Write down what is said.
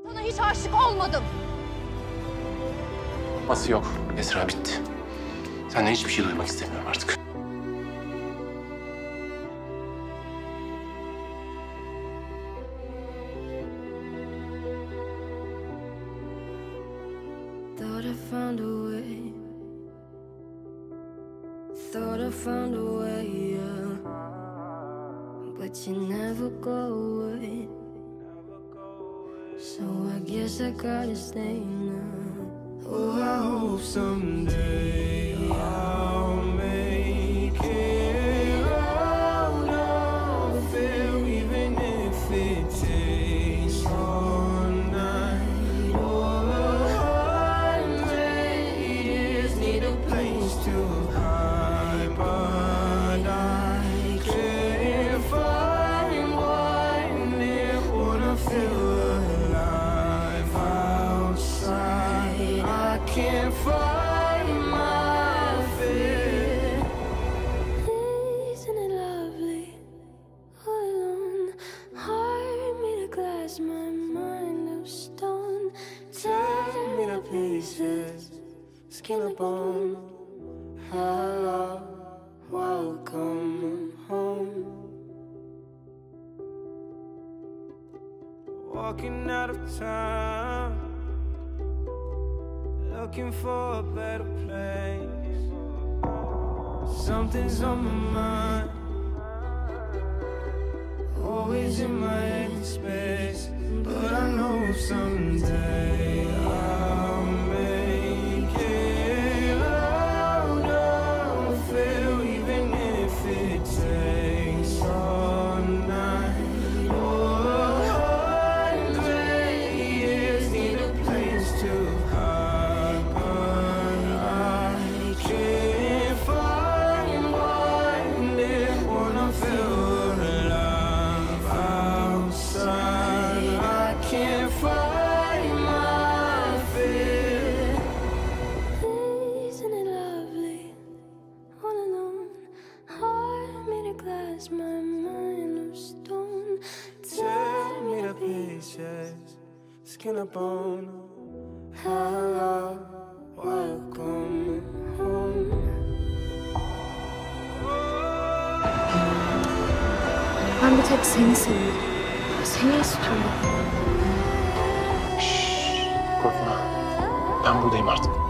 Sana hiç aşık olmadım. Nasıl yok? Esra bitti. Senden hiçbir şey duymak istemiyorum artık. Thought I found a way. Thought I found a way, yeah. But you never go away. So I guess I gotta stay now. Oh, I hope someday I'll make it out of there, even if it takes all night or 100 years. Need a place to hide, but I can't find one near. Wanna feel alive outside. I can't find my fear. Isn't it lovely? All alone, heart made of glass, my mind of stone. Tear me to pieces, skin and bone. Hello, welcome home. Walking out of town, looking for a better place. Something's on my mind, always in my head space. But I know someday I'll make it out of here, even if it takes all night or 100 years. Need a place to hide, but I can't find one near. Wanna feel alive outside. I can't find my fear. Isn't it lovely? All alone, heart made of glass, my mind of stone. Tear me to pieces, skin and bone. Hello, welcome home. Ben bir tek seni seviyorum. Seni istiyorum. Korkma. Ben buradayım artık.